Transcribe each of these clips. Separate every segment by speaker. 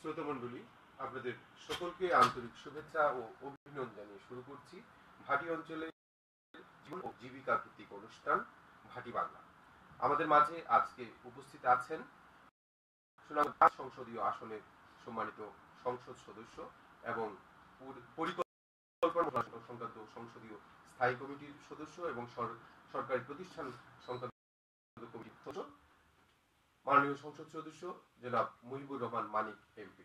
Speaker 1: শ্রোতামণ্ডলী, আপনাদের সকলকে আন্তরিক শুভেচ্ছা ও অভিনন্দন জানিয়ে শুরু করছি ভাটি অঞ্চলে জীবন ও জীবিকা ভিত্তিক অনুষ্ঠান ভাটি বাংলা। আমাদের মাঝে আজকে উপস্থিত আছেন সুনামগঞ্জ সংসদীয় আসনের সম্মানিত সংসদ সদস্য এবং পরিকল্পনা সংক্রান্ত সংসদীয় স্থায়ী কমিটির সদস্য এবং সরকারি প্রতিষ্ঠান সংক্রান্ত কমিটির সদস্য মাননীয় সংসদ সদস্য জনাব মুহিবুর রহমান মানিক এমপি।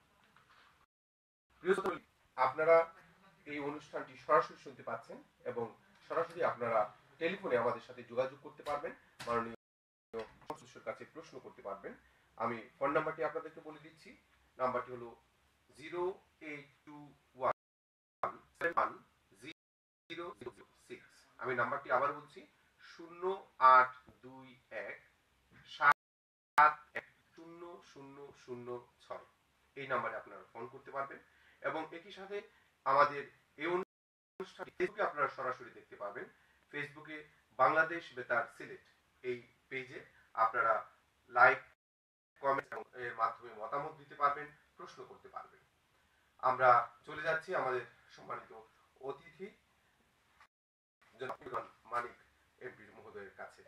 Speaker 1: আপনারা এই অনুষ্ঠানটি সরাসরি শুনতে পাচ্ছেন এবং সরাসরি আপনারা টেলিফোনে আমাদের সাথে যোগাযোগ করতে পারবেন, মাননীয় সদস্যের কাছে প্রশ্ন করতে পারবেন। আমি ফোন নাম্বারটি আপনাদেরকে বলে দিচ্ছি। নাম্বারটি হলো 0821710006। আমি নাম্বারটি আবার বলছি 0821710006। এই নাম্বারে আপনারা ফোন করতে পারবেন এবং একই সাথে আমাদের এই অনুষ্ঠানটি ফেসবুকে আপনারা সরাসরি দেখতে পাবেন। ফেসবুকে বাংলাদেশ বেতার সিলেট এই পেজে আপনারা লাইক, কমেন্ট এর মাধ্যমে মতামত দিতে পারবেন, প্রশ্ন করতে পারবেন। আমরা চলে যাচ্ছি আমাদের সম্মানিত অতিথি জনাব মানিক এমপি মহোদয়ের কাছে।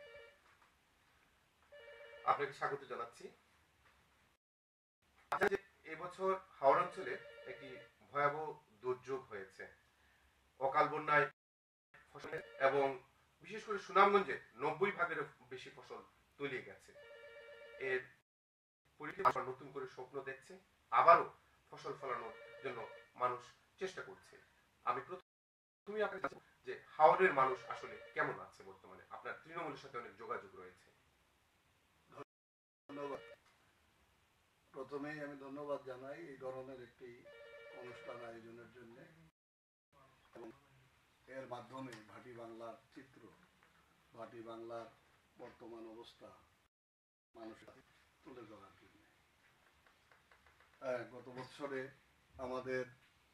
Speaker 1: আপনাকে স্বাগত জানাচ্ছি। এবছর হাওড় অঞ্চলে একটি ভয়াবহ দুর্যোগ হয়েছে। অকাল বন্যায় ফসল এবং বিশেষ করে সুনামগঞ্জে 90% বেশি ফসল তলিয়ে গেছে। এর পরিপ্রেক্ষিতে নতুন করে স্বপ্ন দেখছে, আবারও ফসল ফলানোর জন্য মানুষ চেষ্টা করছে। আমি প্রথমে আপনাকে যে হাওড়ের মানুষ আসলে কেমন আছে বর্তমানে? আপনার তৃণমূলের সাথে অনেক যোগাযোগ রয়েছে।
Speaker 2: ধন্যবাদ। প্রথমেই আমি ধন্যবাদ জানাই এই ধরনের একটি অনুষ্ঠান আয়োজনের জন্য এবং এর মাধ্যমে ভাটি বাংলার চিত্র, ভাটি বাংলার বর্তমান অবস্থা মানুষের তুলে ধরার জন্য। গত বছরে আমাদের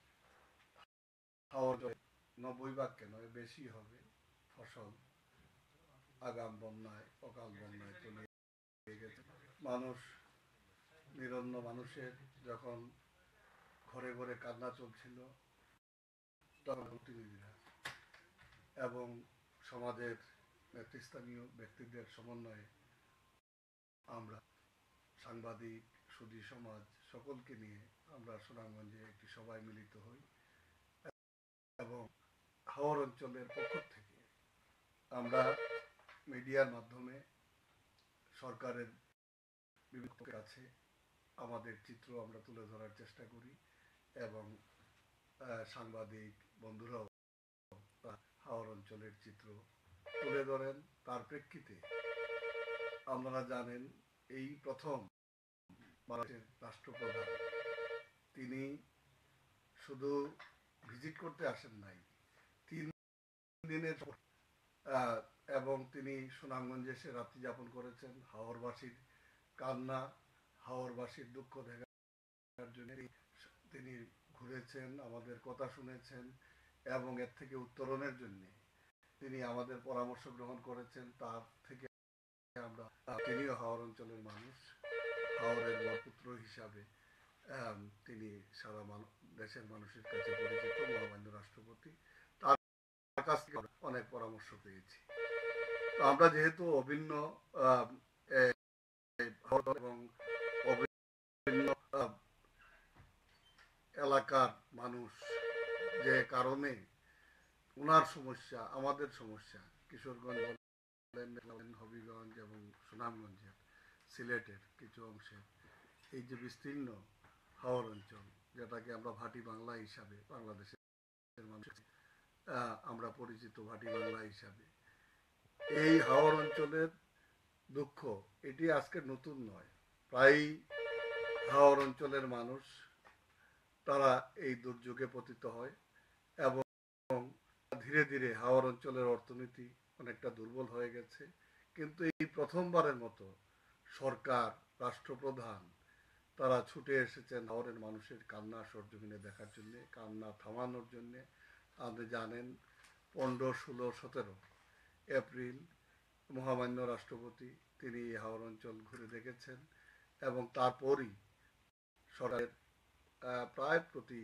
Speaker 2: হাওড় 90% নয় বেশি হবে ফসল আগাম বন্যায়, অকাল বন্যায় তলিয়ে গেছে। মানুষ, নিরন্ন মানুষের যখন ঘরে ঘরে কান্না চলছিল, তখন প্রতিনিধিরা এবং সমাজের নেতৃস্থানীয় ব্যক্তিদের সমন্বয়ে আমরা সাংবাদিক, সুধী সমাজ সকলকে নিয়ে আমরা সুনামগঞ্জে একটি সভায় মিলিত হই এবং হাওড় অঞ্চলের পক্ষ থেকে আমরা মিডিয়ার মাধ্যমে সরকারের বিভিন্ন কাছে আমাদের চিত্র আমরা তুলে ধরার চেষ্টা করি এবং সাংবাদিক বন্ধুরাও হাওড় অঞ্চলের চিত্র তুলে ধরেন। তার প্রেক্ষিতে আপনারা জানেন এই প্রথম ভারতের রাষ্ট্রপ্রধান তিনি শুধু ভিজিট করতে আসেন নাই, 3 দিনের এবং তিনি সুনামগঞ্জে এসে রাত্রি যাপন করেছেন। হাওড়বাসীর কান্না, হাওড়বাসীর দুঃখ দেখার জন্য তিনি ঘুরেছেন, আমাদের কথা শুনেছেন এবং এর থেকে উত্তরণের জন্য তিনি আমাদের পরামর্শ গ্রহণ করেছেন। তার থেকে আমরা, তিনিও হাওড় অঞ্চলের মানুষ, হাওড়ের বরপুত্র হিসাবে তিনি সারা দেশের মানুষের কাছে পরিচিত, মহামান্য রাষ্ট্রপতি। তার কাছ থেকে অনেক পরামর্শ পেয়েছি। তো আমরা যেহেতু অভিন্ন এবং অভিন্ন এলাকার মানুষ, যে কারণে ওনার সমস্যা আমাদের সমস্যা, কিশোরগঞ্জ বলেন, হবিগঞ্জ এবং সুনামগঞ্জের, সিলেটের কিছু অংশের এই যে বিস্তীর্ণ হাওড় অঞ্চল, যেটাকে আমরা ভাটি বাংলা হিসাবে বাংলাদেশের মানুষ আমরা পরিচিত ভাটি বাংলা হিসাবে, এই হাওড় অঞ্চলের দুঃখ এটি আজকে নতুন নয়। প্রায় হাওড় অঞ্চলের মানুষ তারা এই দুর্যোগে পতিত হয় এবং ধীরে ধীরে হাওড় অঞ্চলের অর্থনীতি অনেকটা দুর্বল হয়ে গেছে। কিন্তু এই প্রথমবারের মতো সরকার, রাষ্ট্রপ্রধান তারা ছুটে এসেছেন হাওড়ের মানুষের কান্না সরজমিনে দেখার জন্য, কান্না থামানোর জন্য। আপনি জানেন 15, 16, 17 এপ্রিল মহামান্য রাষ্ট্রপতি তিনি হাওড় অঞ্চল ঘুরে দেখেছেন এবং তারপরই সরকারের প্রায়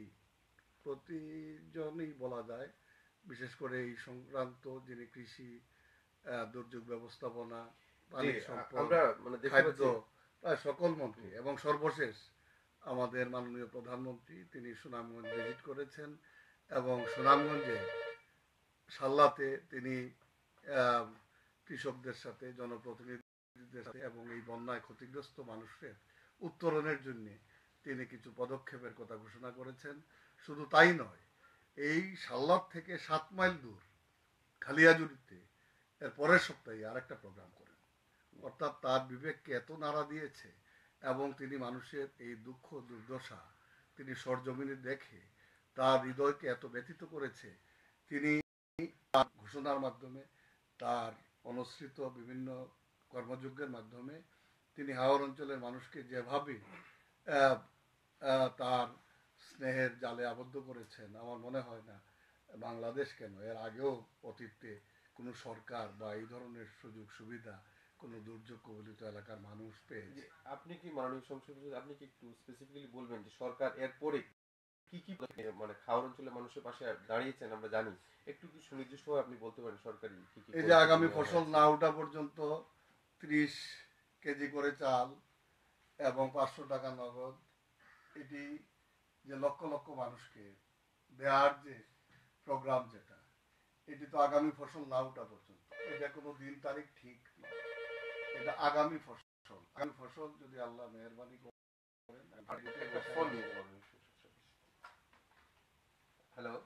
Speaker 2: প্রতিজনই বলা যায়, বিশেষ করে এই সংক্রান্ত যিনি কৃষি, দুর্যোগ ব্যবস্থাপনা,
Speaker 1: জি,
Speaker 2: পানি সম্পদ,
Speaker 1: আমরা মানে দেখতে
Speaker 2: খাদ্য,
Speaker 1: পাচ্ছি।
Speaker 2: প্রায় সকল মন্ত্রী এবং সর্বশেষ আমাদের মাননীয় প্রধানমন্ত্রী তিনি সুনামগঞ্জ ভিজিট করেছেন এবং সুনামগঞ্জে সাল্লাতে তিনি আহ, কৃষকদের সাথে, জনপ্রতিনিধিদের সাথে এবং এই বন্যায় ক্ষতিগ্রস্ত মানুষের উত্তরণের জন্য তিনি কিছু পদক্ষেপের কথা ঘোষণা করেছেন। শুধু তাই নয়, এই সাল্লাত থেকে 7 মাইল দূর খালিয়াজুড়িতে এর পরের সপ্তাহে আরেকটা প্রোগ্রাম করেন। অর্থাৎ তার বিবেককে এত নাড়া দিয়েছে এবং তিনি মানুষের এই দুঃখ দুর্দশা তিনি সরজমিনে দেখে তার হৃদয়কে এত ব্যথিত করেছে, তিনি তার ঘোষণার মাধ্যমে, তার অনুসৃত বিভিন্ন কর্মযজ্ঞের মাধ্যমে তিনি হাওর অঞ্চলের মানুষকে যেভাবে আহ, তার স্নেহের জালে আবদ্ধ করেছেন, আমার মনে হয় না বাংলাদেশ কেন এর আগেও অতীতে কোনো সরকার বা এই ধরনের সুযোগ সুবিধা কোনো দুর্যোগ কবলিত এলাকার মানুষ পেয়েছে।
Speaker 1: আপনি কি মাননীয় সংসদ আপনি কি একটু স্পেসিফিক্যালি বলবেন যে সরকার এরপরে কি কি মানে খাওয়ার অঞ্চলের মানুষের পাশে দাঁড়িয়েছেন আমরা জানি, একটু কি সুনির্দিষ্টভাবে আপনি বলতে পারেন সরকারি কি কি
Speaker 2: এই যে
Speaker 1: পদক্ষেপ
Speaker 2: আগামী
Speaker 1: নেওয়া
Speaker 2: ফসল
Speaker 1: হয়েছে?
Speaker 2: না ওঠা পর্যন্ত 30 কেজি করে চাল এবং 500 টাকা নগদ, এটি যে লক্ষ লক্ষ মানুষকে দেওয়ার যে প্রোগ্রাম, যেটা এটি তো আগামী ফসল না ওঠা পর্যন্ত, এটা কোনো দিন তারিখ ঠিক নয়। এটা আগামী ফসল, আগামী ফসল যদি আল্লাহ মেহরবানি করেন।
Speaker 1: একটা ফোন নিয়ে মাননীয় সংসদ সদস্য। হ্যালো,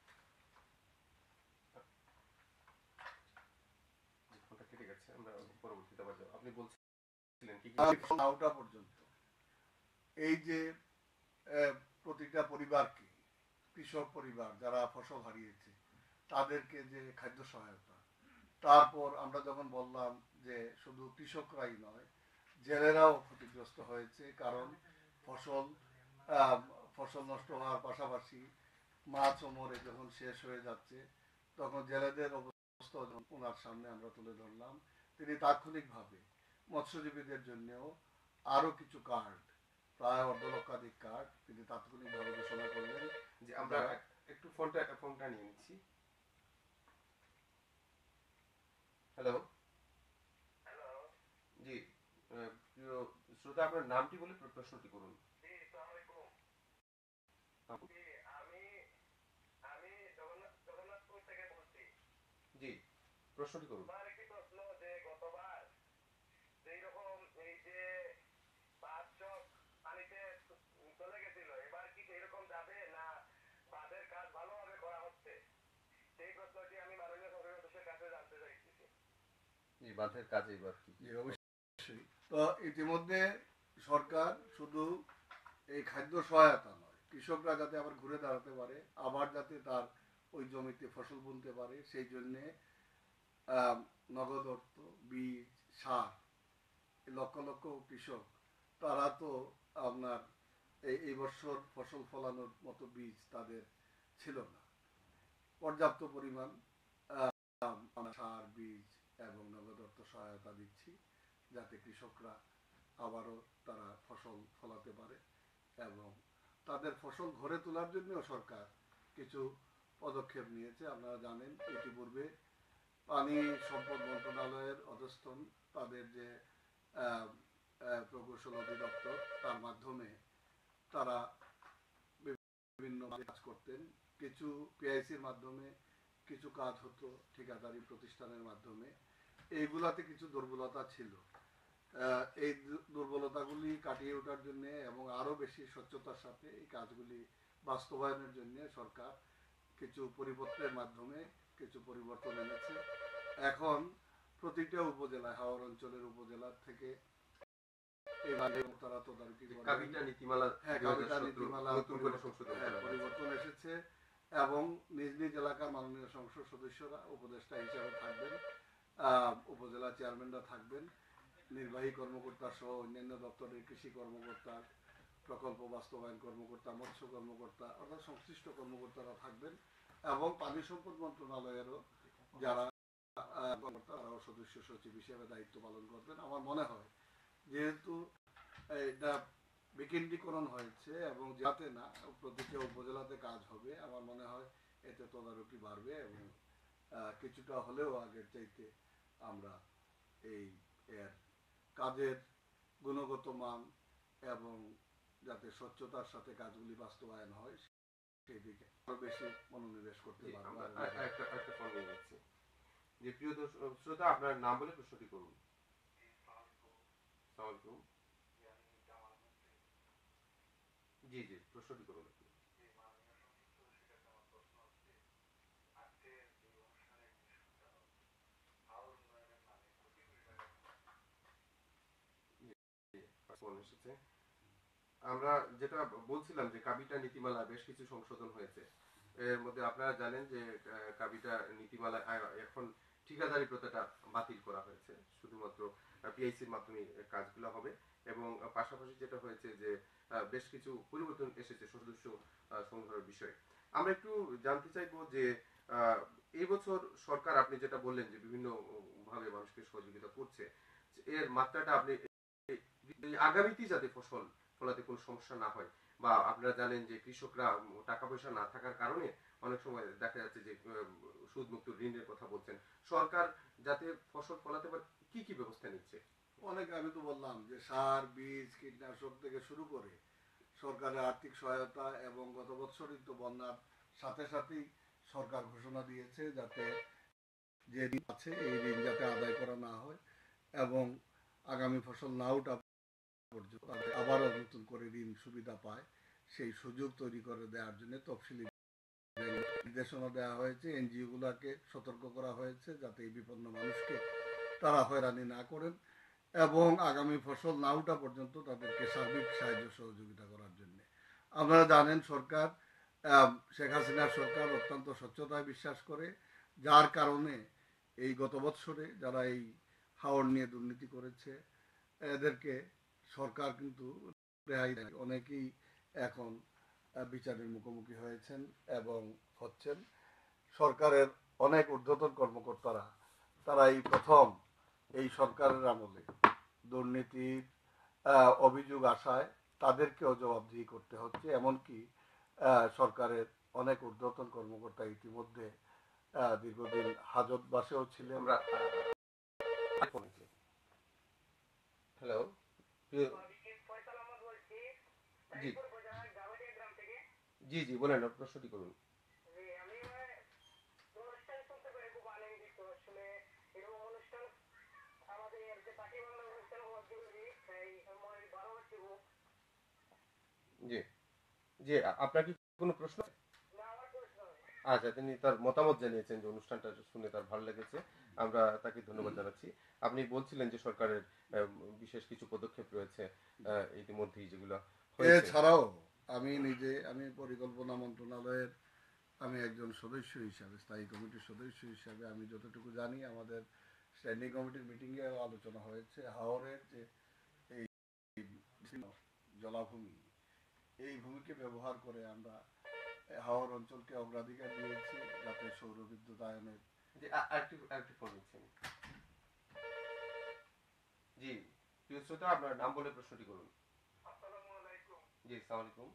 Speaker 1: ফোনটা কেটে গেছে, আমরা পরবর্তীতে আবার যাবো। আপনি বলছিলেন কি কি
Speaker 2: আগামী ফসল না ওঠা পর্যন্ত এই যে আহ, প্রতিটা পরিবারকে, কৃষক পরিবার যারা ফসল হারিয়েছে তাদেরকে যে খাদ্য সহায়তা, তারপর আমরা যখন বললাম যে শুধু কৃষকরাই নয়, জেলেরাও ক্ষতিগ্রস্ত হয়েছে, কারণ ফসল আহ, ফসল নষ্ট হওয়ার পাশাপাশি মাছ ও মরে যখন শেষ হয়ে যাচ্ছে, তখন জেলেদের অবস্থা যখন ওনার সামনে আমরা তুলে ধরলাম, তিনি তাৎক্ষণিকভাবে মৎস্যজীবীদের জন্যও আরো কিছু কার্ড, প্রায় 1.5 লক্ষাধিক কার্ড তিনি তাৎক্ষণিকভাবে ঘোষণা করলেন।
Speaker 1: যে আমরা একটু ফোনটা নিয়ে নিচ্ছি। হ্যালো, জি, প্রিয় শ্রোতা, আপনার নামটি বলে প্রশ্নটি করুন। জি, প্রশ্নটি করুন। জি, বাঁধের কাজে এবার কি কি?
Speaker 2: যে অবশ্যই, তো ইতিমধ্যে সরকার শুধু এই খাদ্য সহায়তা নয়, কৃষকরা যাতে আবার ঘুরে দাঁড়াতে পারে, আবার যাতে তার ওই জমিতে ফসল বুনতে পারে, সেই জন্যে আহ, নগদ অর্থ, বীজ, সার, এই লক্ষ লক্ষ কৃষক তারা তো আপনার এই বছর ফসল ফলানোর মতো বীজ তাদের ছিল না। পর্যাপ্ত পরিমাণ আমরা সার, বীজ এবং নগদ অর্থ সহায়তা দিচ্ছি, যাতে কৃষকরা আবারও তারা ফসল ফলাতে পারে এবং তাদের ফসল ঘরে তোলার জন্য সরকার কিছু পদক্ষেপ নিয়েছে। আপনারা জানেন ইতিপূর্বে পানি সম্পদ মন্ত্রণালয়ের অধস্তন তাদের যে আহ, প্রকৌশল অধিদপ্তর, তার মাধ্যমে তারা বিভিন্ন কাজ করতেন। কিছু পিআইসির মাধ্যমে কিছু কাজ হতো ঠিকাদারি প্রতিষ্ঠানের মাধ্যমে। এইগুলাতে কিছু দুর্বলতা ছিল। এই দুর্বলতাগুলি কাটিয়ে ওঠার জন্য এবং আরো বেশি স্বচ্ছতার সাথে এই কাজগুলি বাস্তবায়নের জন্য সরকার কিছু পরিবর্তনের মাধ্যমে কিছু পরিবর্তন এনেছে। এখন প্রতিটা উপজেলায়, হাওর অঞ্চলের উপজেলা থেকে তারা তদারকি করবেন।
Speaker 1: কাবিটা নীতিমালা,
Speaker 2: হ্যাঁ, কাবিটা নীতিমালা
Speaker 1: নতুন করে সংশোধন করা হয়েছে।
Speaker 2: পরিবর্তন এসেছে এবং নিজ নিজ এলাকার মাননীয় সংসদ সদস্যরা উপদেষ্টা হিসাবে থাকবেন, উপজেলা চেয়ারম্যানরা থাকবেন, নির্বাহী কর্মকর্তা সহ অন্যান্য দপ্তরের কৃষি কর্মকর্তা, প্রকল্প বাস্তবায়ন কর্মকর্তা, মৎস্য কর্মকর্তা, অর্থাৎ সংশ্লিষ্ট কর্মকর্তারা থাকবেন এবং পানি সম্পদ মন্ত্রণালয়েরও যারা কর্মকর্তা তারাও সদস্য সচিব হিসেবে দায়িত্ব পালন করবেন। আমার মনে হয় যেহেতু এটা বিকেন্দ্রীকরণ হয়েছে এবং যাতে না প্রতিটা উপজেলাতে কাজ হবে, আমার মনে হয় এতে তদারকি বাড়বে এবং কিছুটা হলেও আগের চাইতে আমরা এই এর কাজের গুণগত মান এবং যাতে স্বচ্ছতার সাথে কাজগুলি বাস্তবায়ন হয় সেই দিকে আরো বেশি মনোনিবেশ করতে পারবো।
Speaker 1: একটা ফোন নিয়ে নিচ্ছি। যে প্রিয় শ্রোতা, আপনার নাম বলে প্রশ্নটি করুন। আসসালামু আলাইকুম। জি জি, প্রশ্নটি করুন আপনি। ফোন এসেছে। আমরা যেটা বলছিলাম যে কাবিটা নীতিমালা বেশ কিছু সংশোধন হয়েছে। এর মধ্যে আপনারা জানেন যে কাবিটা নীতিমালা এখন ঠিকাদারি প্রথাটা বাতিল করা হয়েছে, শুধুমাত্র পিআইসির মাধ্যমে কাজগুলো হবে। এবং পাশাপাশি যেটা হয়েছে যে বেশ কিছু পরিবর্তন এসেছে সদস্য সংগ্রহের বিষয়ে। আমরা একটু জানতে চাইবো যে এই বছর সরকার, আপনি যেটা বললেন যে বিভিন্ন ভাবে মানুষকে সহযোগিতা করছে, এর মাত্রাটা আপনি আগামীতে যাতে ফসল ফলাতে কোনো সমস্যা না হয়, বা আপনারা জানেন যে কৃষকরা টাকা পয়সা না থাকার কারণে অনেক সময় দেখা যাচ্ছে যে সুদ মুক্ত ঋণের কথা বলছেন, সরকার যাতে ফসল ফলাতে পারে কি কি ব্যবস্থা নিচ্ছে?
Speaker 2: অনেক, আমি তো বললাম যে সার, বীজ, কীটনাশক থেকে শুরু করে সরকারের আর্থিক সহায়তা, এবং গত বছরই তো বন্যার সাথে সাথেই সরকার ঘোষণা দিয়েছে যাতে যে ঋণ আছে এই ঋণ যাতে আদায় করা না হয় এবং আগামী ফসল না ওঠা পর্যন্ত আবারও নতুন করে ঋণ সুবিধা পায়, সেই সুযোগ তৈরি করে দেওয়ার জন্য তফসিলি নির্দেশনা দেওয়া হয়েছে। এনজিও গুলাকে সতর্ক করা হয়েছে যাতে এই বিপন্ন মানুষকে তারা হয়রানি না করেন এবং আগামী ফসল না ওঠা পর্যন্ত তাদেরকে সার্বিক সাহায্য সহযোগিতা করার জন্য। আপনারা জানেন সরকার, শেখ হাসিনার সরকার অত্যন্ত স্বচ্ছতায় বিশ্বাস করে, যার কারণে এই গত বছরে যারা এই হাওড় নিয়ে দুর্নীতি করেছে এদেরকে সরকার কিন্তু রেহাই দেয়। অনেকেই এখন বিচারের মুখোমুখি হয়েছেন এবং হচ্ছেন। সরকারের অনেক ঊর্ধ্বতন কর্মকর্তারা তারা এই প্রথম এই সরকারের আমলে দুর্নীতির অভিযোগ আসায় তাদেরকেও জবাবদিহি করতে হচ্ছে। এমনকি সরকারের অনেক ঊর্ধ্বতন কর্মকর্তা ইতিমধ্যে দীর্ঘদিন হাজতবাসেও ছিলেন।
Speaker 1: হ্যালো, জি জি জি, বলেন, প্রশ্নটি করুন। জি জি, আপনার কি কোনো প্রশ্ন? আচ্ছা, তিনি তার মতামত জানিয়েছেন যে অনুষ্ঠানটা শুনে তার ভালো লেগেছে, আমরা তাকে ধন্যবাদ জানাচ্ছি। আপনি বলছিলেন যে সরকারের বিশেষ কিছু পদক্ষেপ রয়েছে ইতিমধ্যেই যেগুলো হয়েছে।
Speaker 2: এছাড়াও আমি পরিকল্পনা মন্ত্রণালয়ের আমি একজন সদস্য হিসাবে, স্থায়ী কমিটির সদস্য হিসাবে আমি যতটুকু জানি, আমাদের স্ট্যান্ডিং কমিটির মিটিংয়ে আলোচনা হয়েছে হাওরের যে এই জলাভূমি, এই ভূমিকে ব্যবহার করে আমরা হাওর অঞ্চলকে অগ্রাধিকার দিয়েছি যাতে সৌর বিদ্যুতায়নের।
Speaker 1: আরেকটি ফোন নিচ্ছেন। জি, প্রিয় শ্রোতা, আপনার নাম বলে প্রশ্নটি করুন। জি, আসসালামু আলাইকুম।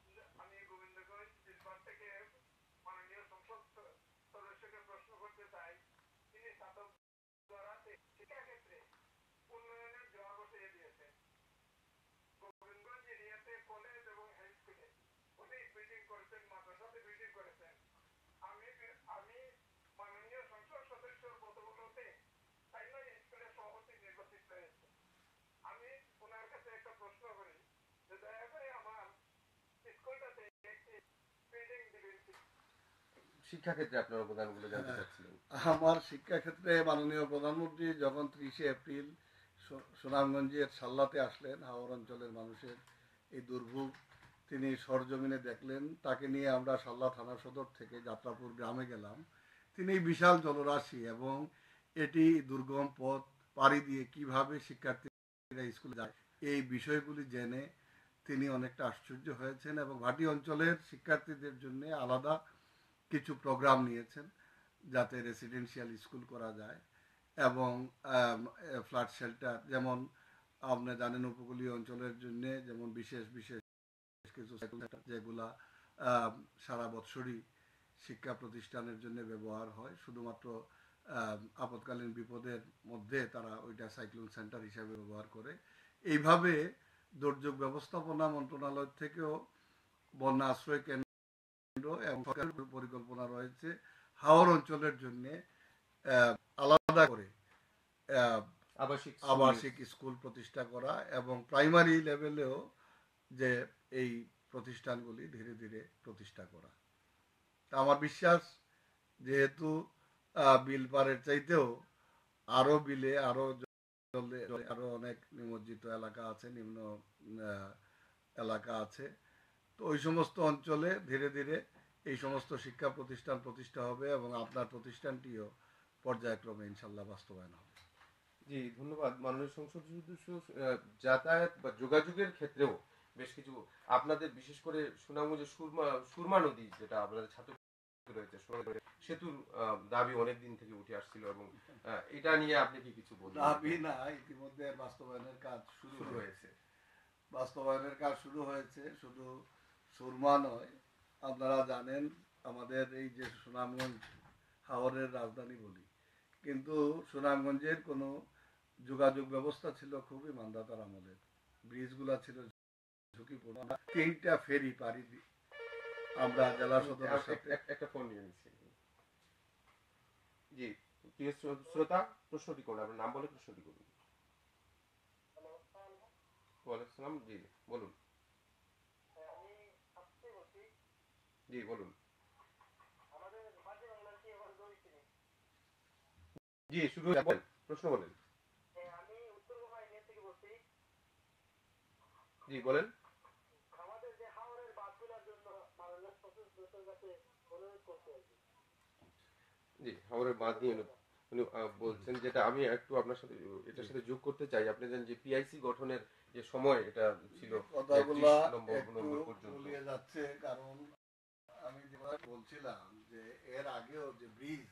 Speaker 1: শিক্ষাক্ষেত্রে আপনার অবদানগুলো জানতে চাচ্ছিলেন।
Speaker 2: আমার শিক্ষাক্ষেত্রে মাননীয় প্রধানমন্ত্রী যখন 30শে এপ্রিল সুনামগঞ্জের সাল্লাতে আসলেন, হাওর অঞ্চলের মানুষের এই দুর্ভোগ তিনি সরজমিনে দেখলেন। তাকে নিয়ে আমরা সাল্লা থানা সদর থেকে যাত্রাপুর গ্রামে গেলাম। তিনি বিশাল জলরাশি এবং এটি দুর্গম পথ পাড়ি দিয়ে কিভাবে শিক্ষার্থীরা স্কুলে যায় এই বিষয়গুলি জেনে তিনি অনেকটা আশ্চর্য হয়েছেন এবং ভাটি অঞ্চলের শিক্ষার্থীদের জন্য আলাদা কিছু প্রোগ্রাম নিয়েছেন যাতে রেসিডেন্সিয়াল স্কুল করা যায় এবং ফ্ল্যাট শেল্টার, যেমন আপনি জানেন উপকূলীয় অঞ্চলের জন্য যেমন বিশেষ বিশেষ কিছু যেগুলা সারা বছরই শিক্ষা প্রতিষ্ঠানের জন্য ব্যবহার হয়, শুধুমাত্র আপৎকালীন বিপদের মধ্যে তারা ওইটা সাইক্লোন সেন্টার হিসাবে ব্যবহার করে। এইভাবে দুর্যোগ ব্যবস্থাপনা মন্ত্রণালয় থেকেও বন্যা আশ্রয় কেন্দ্র এবং সরকারের পরিকল্পনা রয়েছে হাওর অঞ্চলের জন্য আলাদা করে আবাসিক স্কুল প্রতিষ্ঠা করা এবং প্রাইমারি লেভেলেও যে এই প্রতিষ্ঠানগুলি ধীরে ধীরে প্রতিষ্ঠা করা। তা আমার বিশ্বাস, যেহেতু বিল পারের চাইতেও আরো বিলে আরো অনেক নিমজ্জিত এলাকা আছে, নিম্ন এলাকা আছে, তো ওই সমস্ত অঞ্চলে ধীরে ধীরে এই সমস্ত শিক্ষা প্রতিষ্ঠান প্রতিষ্ঠা হবে এবং আপনার প্রতিষ্ঠানটিও পর্যায়ক্রমে ইনশাল্লাহ বাস্তবায়ন হবে।
Speaker 1: জি, ধন্যবাদ মাননীয় সংসদ সদস্য। যাতায়াত বা যোগাযোগের ক্ষেত্রেও বেশ কিছু আপনাদের, বিশেষ করে সুনামগঞ্জের সুরমা নদী, যেটা আপনাদের ছাত্র রয়েছে, সেতুর দাবি অনেক দিন থেকে উঠে আসছিল, এবং এটা নিয়ে আপনি কি কিছু বলবেন?
Speaker 2: দাবি না, ইতিমধ্যে বাস্তবায়নের কাজ শুরু হয়েছে। বাস্তবায়নের কাজ শুরু হয়েছে। শুধু সুরমা নয়, আপনারা জানেন আমাদের এই যে সুনামগঞ্জ হাওরের রাজধানী বলি, কিন্তু সুনামগঞ্জের কোনো যোগাযোগ ব্যবস্থা ছিল খুবই মান্ধাতার আমলের। ব্রিজগুলা ছিল ঝুঁকিপূর্ণ। 3টা ফেরি পাড়ি আমরা জেলা সদরের সাথে।
Speaker 1: একটা ফোন নিয়ে নিচ্ছি। জি, প্রিয় শ্রোতা, প্রশ্নটি করুন, আপনার নাম বলে প্রশ্নটি করুন। ওয়ালাইকুম, জি বলুন। জি বলুন। জি শুরু বলেন, প্রশ্ন বলেন। জি বলেন। জি, হাওরের বাঁধ নিয়ে উনি বলছেন, যেটা আমি একটু আপনার সাথে এটার সাথে যোগ করতে চাই। আপনি জানেন যে পিআইসি গঠনের যে সময়, এটা ছিল
Speaker 2: কথাগুলা
Speaker 1: 30 নম্বর পর্যন্ত
Speaker 2: যাচ্ছে, কারণ আমি যেটা বলছিলাম যে এর আগেও যে ব্রিজ,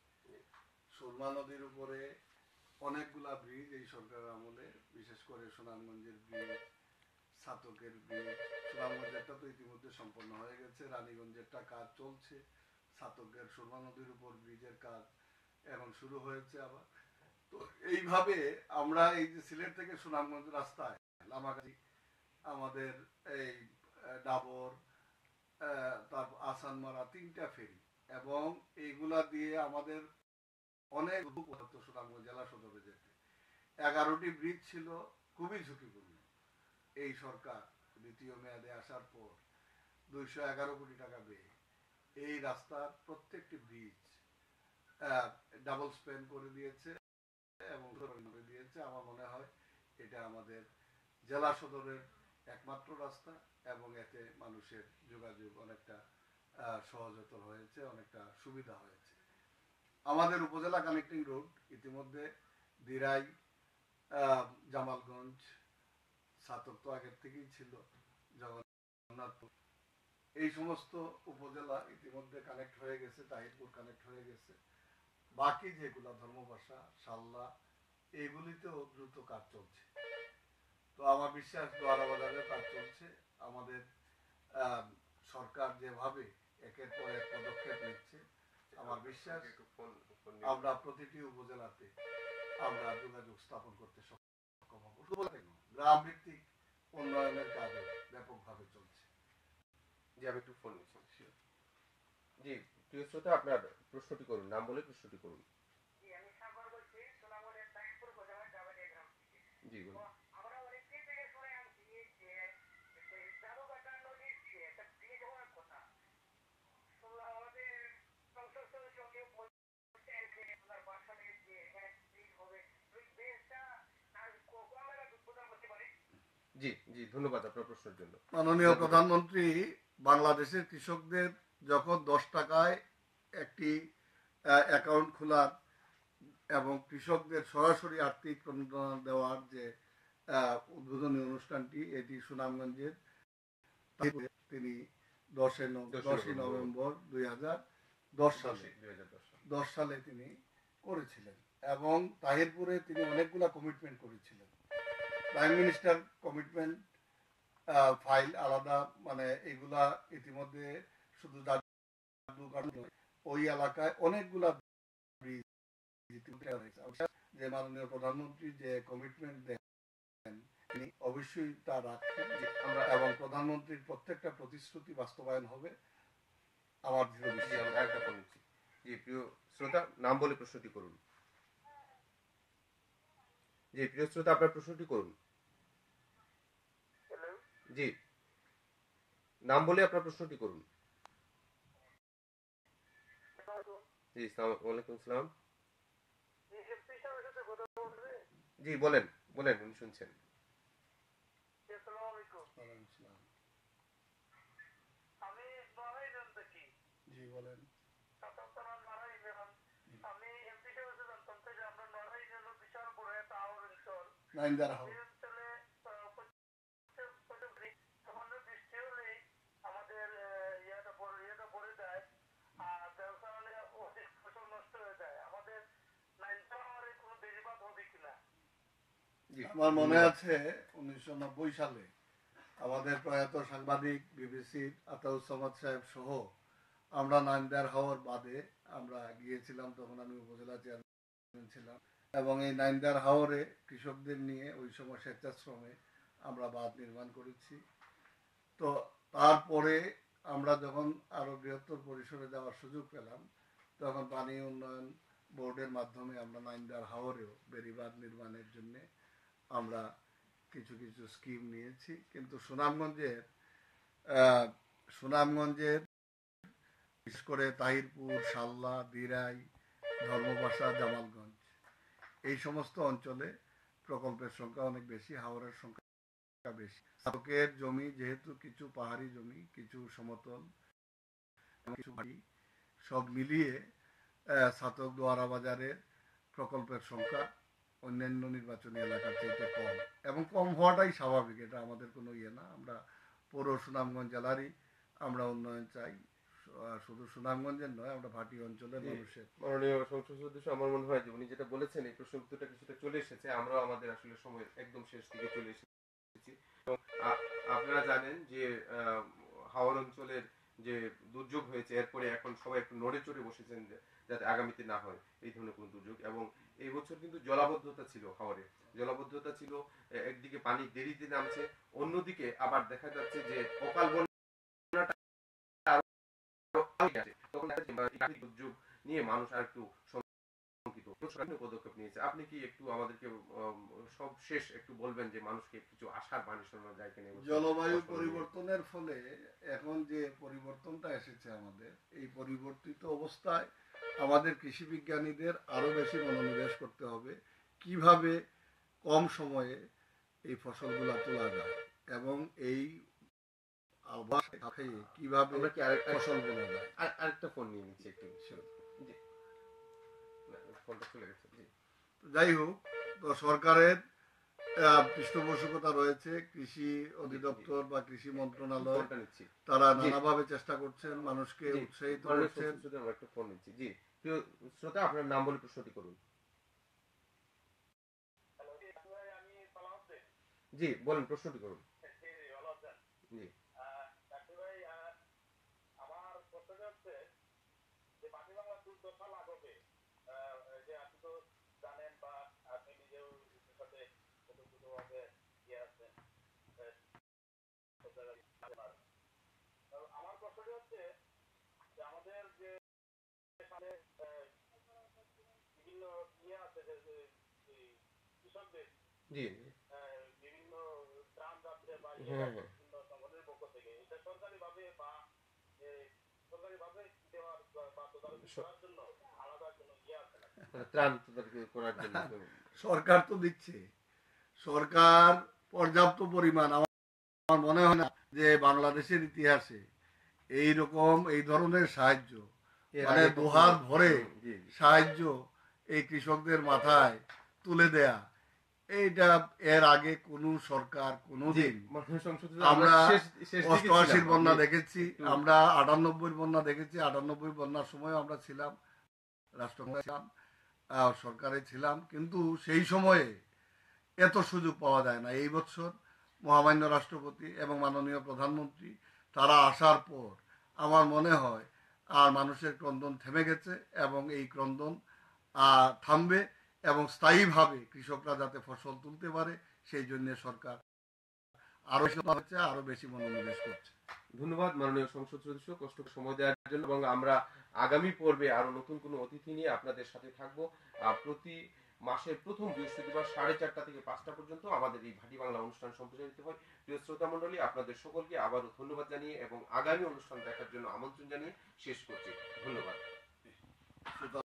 Speaker 2: সুরমা নদীর উপরে অনেকগুলা ব্রিজ এই সরকারের আমলে, বিশেষ করে সুনামগঞ্জের ব্রিজ, ছাতকের ব্রিজ, সুনামগঞ্জেরটা তো ইতিমধ্যে সম্পন্ন হয়ে গেছে, রানীগঞ্জেরটা কাজ চলছে, ছাতকের সুরমা নদীর উপর ব্রিজের কাজ এখন শুরু হয়েছে আবার। তো এইভাবে আমরা এই যে সিলেট থেকে সুনামগঞ্জ রাস্তায় লামাগাছি, আমাদের এই ডাবর, তারপর আসানমারা, 3টা ফেরি, এবং এইগুলা দিয়ে আমাদের অনেক সুনামগঞ্জ জেলা সদরে যেতে 11টি ব্রিজ ছিল, খুবই ঝুঁকিপূর্ণ। এই সরকার দ্বিতীয় মেয়াদে আসার পর 211 কোটি টাকা ব্যয়ে এই রাস্তার প্রত্যেকটি ব্রিজ ডাবল স্প্যান করে দিয়েছে এবং করে দিয়েছে। আমার মনে হয় এটা আমাদের জেলা সদরের একমাত্র রাস্তা, এবং এতে মানুষের যোগাযোগ অনেকটা সহজতর হয়েছে, অনেকটা সুবিধা হয়েছে। আমাদের উপজেলা কানেক্টিং রোড ইতিমধ্যে দিরাই, জামালগঞ্জ, ছাতক তো আগের থেকেই ছিল, জগন্নাথপুর, এই সমস্ত উপজেলা ইতিমধ্যে কানেক্ট হয়ে গেছে, তাহিরপুর কানেক্ট হয়ে গেছে। বাকি যেগুলা ধর্মবাসা, সাল্লা, এইগুলিতেও দ্রুত কাজ চলছে। তো আমার বিশ্বাস দোয়ারা বাজারের কাজ চলছে। আমাদের সরকার যেভাবে একের পর এক পদক্ষেপ নিচ্ছে, আমার বিশ্বাস আমরা প্রতিটি উপজেলাতে আমরা যোগাযোগ স্থাপন করতে সক্ষম হব। গ্রাম ভিত্তিক উন্নয়নের কাজও ব্যাপকভাবে চলছে।
Speaker 1: জি, আমি একটু ফোন নিচ্ছি। জি, প্রিয় শ্রোতা, আপনার প্রশ্নটি করুন, নাম বলে প্রশ্নটি করুন। জি বলুন। জি জি, ধন্যবাদ আপনার প্রশ্নের জন্য।
Speaker 2: মাননীয় প্রধানমন্ত্রী বাংলাদেশের কৃষকদের যখন 10 টাকায় একটি অ্যাকাউন্ট খোলার এবং কৃষকদের সরাসরি আর্থিক অনুদান দেওয়ার যে উদ্বোধনী অনুষ্ঠানটি, এটি সুনামগঞ্জের তিনি 10ই নভেম্বর 2010 সালে তিনি করেছিলেন, এবং তাহিরপুরে তিনি অনেকগুলা কমিটমেন্ট করেছিলেন। প্রাইম মিনিস্টার কমিটমেন্ট ফাইল আলাদা, মানে এগুলা ইতিমধ্যে শুধু জাদুঘর নয়, ওই এলাকায় অনেকগুলা ব্রিজ ইতিমধ্যে হয়েছে। যে মাননীয় প্রধানমন্ত্রী যে কমিটমেন্ট দেন তিনি অবশ্যই তা রাখেন এবং প্রধানমন্ত্রীর প্রত্যেকটা প্রতিশ্রুতি বাস্তবায়ন হবে আমার দৃঢ় বিশ্বাস।
Speaker 1: আরেকটা ফোন নিচ্ছি। জি প্রিয় শ্রোতা, নাম বলে প্রশ্নটি করুন। জি প্রিয় শ্রোতা, আপনার প্রশ্নটি করুন। জি, নাম বলে আপনার প্রশ্নটি করুন। জি, ওয়ালাইকুম আসসালাম। জি বলেন, বলেন, উনি শুনছেন।
Speaker 2: জি বলেন। নাইন্দার হাউস। আমার মনে আছে 1990 সালে আমাদের প্রয়াত সাংবাদিক বিবিসির আতাউজ্জামান সাহেব সহ আমরা নাইন্দার হাওর বাদে আমরা গিয়েছিলাম, তখন আমি উপজেলা চেয়ারম্যান ছিলাম, এবং এই নাইন্দার হাওরে কৃষকদের নিয়ে ওই সময় স্বেচ্ছাশ্রমে আমরা বাঁধ নির্মাণ করেছি। তো তারপরে আমরা যখন আরো বৃহত্তর পরিসরে যাওয়ার সুযোগ পেলাম, তখন পানি উন্নয়ন বোর্ডের মাধ্যমে আমরা নাইন্দার হাওরেও বেড়িবাঁধ নির্মাণের জন্য আমরা কিছু কিছু স্কিম নিয়েছি। কিন্তু সুনামগঞ্জের বিশেষ করে তাহিরপুর, সাল্লা, দিরাই, ধর্মপাশা, জামালগঞ্জ এই সমস্ত অঞ্চলে প্রকল্পের সংখ্যা অনেক বেশি, হাওরের সংখ্যা বেশি। সাতকের জমি যেহেতু কিছু পাহাড়ি জমি, কিছু সমতল, কিছু বাড়ি, সব মিলিয়ে ছাতক দোয়ারা বাজারের প্রকল্পের সংখ্যা অন্যান্য নির্বাচনী এলাকার চাইতে কম, এবং কম হওয়াটাই স্বাভাবিক, এটা আমাদের কোনো ইয়ে না। আমরা পুরো সুনামগঞ্জ জেলারই আমরা উন্নয়ন চাই, শুধু সুনামগঞ্জের নয়, আমরা ভাটি অঞ্চলের মানুষের।
Speaker 1: মাননীয় সংসদ সদস্য, আমার মনে হয় যে উনি যেটা বলেছেন এই প্রশ্ন উত্তরটা কিছুটা চলে এসেছে। আমরা আমাদের আসলে সময় একদম শেষ দিকে চলে এসেছি। আপনারা জানেন যে হাওর অঞ্চলের যে দুর্যোগ হয়েছে, এরপরে এখন সবাই একটু নড়ে চড়ে বসেছেন যাতে আগামীতে না হয় এই ধরনের কোনো দুর্যোগ। এবং এই বছর কিন্তু জলাবদ্ধতা ছিল, হাওরে জলাবদ্ধতা ছিল। একদিকে পানি দেরিতে নামছে, অন্যদিকে আবার দেখা যাচ্ছে যে অকাল বন্যাটা দুর্যোগ নিয়ে মানুষ আর একটু পদক্ষেপ নিয়েছে। আপনি কি একটু আমাদেরকে সব শেষ একটু বলবেন যে মানুষকে কিছু আশার বাণী শোনানো যায় কিনা?
Speaker 2: জলবায়ু পরিবর্তনের ফলে এখন যে পরিবর্তনটা এসেছে আমাদের, এই পরিবর্তিত অবস্থায় আমাদের কৃষি বিজ্ঞানীদের আরো বেশি মনোনিবেশ করতে হবে কিভাবে কম সময়ে এই ফসলগুলা তোলা যায় এবং এই আবহাওয়া কিভাবে ফসল বোনা যায়।
Speaker 1: আরেকটা ফোন নিয়ে নিচ্ছি একটু। ফোনটা চলে গেছে।
Speaker 2: যাই হোক, তো সরকারের পৃষ্ঠপোষকতা রয়েছে, কৃষি অধিদপ্তর বা কৃষি মন্ত্রণালয়, তারা নানাভাবে চেষ্টা করছেন, মানুষকে উৎসাহিত করছেন।
Speaker 1: একটা ফোন নিচ্ছি। জি প্রিয় শ্রোতা, আপনার নাম বলে প্রশ্নটি করুন। জি বলেন, প্রশ্নটি করুন। জি জি হ্যাঁ হ্যাঁ
Speaker 2: সরকার তো দিচ্ছে, সরকার পর্যাপ্ত পরিমাণ, আমার মনে হয় না যে বাংলাদেশের ইতিহাসে এইরকম এই ধরনের সাহায্য, মানে দুহাত ভরে সাহায্য এই কৃষকদের মাথায় তুলে দেয়া, এইটা এর আগে কোন সরকার কোনদিন, আমরা 88 বন্যা দেখেছি, আমরা 98 বন্যা দেখেছি, 98 বন্যার সময় আমরা ছিলাম রাষ্ট্রপতি ছিলাম, সরকারে ছিলাম, কিন্তু সেই সময়ে এত সুযোগ পাওয়া যায় না। এই বছর মহামান্য রাষ্ট্রপতি এবং মাননীয় প্রধানমন্ত্রী তারা আসার পর আমার মনে হয় আর মানুষের ক্রন্দন থেমে গেছে এবং এই ক্রন্দন থামবে এবং স্থায়ীভাবে কৃষকরা যাতে ফসল তুলতে পারে সেই জন্য সরকার আরো বেশি মনোনিবেশ করছে।
Speaker 1: ধন্যবাদ মাননীয় সংসদ সদস্য কষ্ট করে সময় দেওয়ার জন্য, এবং আমরা আগামী পর্বে আরো নতুন কোনো অতিথি নিয়ে আপনাদের সাথে থাকবো। প্রতি মাসের প্রথম বৃহস্পতিবার 4:30 থেকে 5টা পর্যন্ত আমাদের এই ভাটি বাংলা অনুষ্ঠান সম্প্রচারিত হয়। প্রিয় শ্রোতা মণ্ডলী, আপনাদের সকলকে আবারও ধন্যবাদ জানিয়ে এবং আগামী অনুষ্ঠান দেখার জন্য আমন্ত্রণ জানিয়ে শেষ করছি। ধন্যবাদ।